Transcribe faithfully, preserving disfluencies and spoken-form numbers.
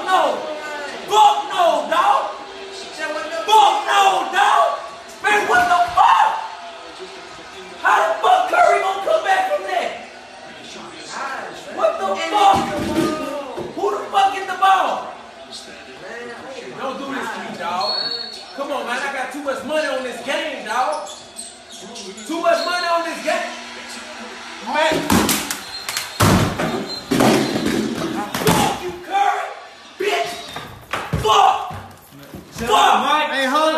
no. Fuck no, dog. Fuck no, dog. Man, what the fuck? How the fuck Curry gonna come back from that? What the fuck? Who the fuck get the ball? Don't do this to me, dog. Come on, man. I got too much money on this game, dog. Too much money on this game. Man. Fuck you, Curry. Bitch. Fuck. Fuck. Hey, hold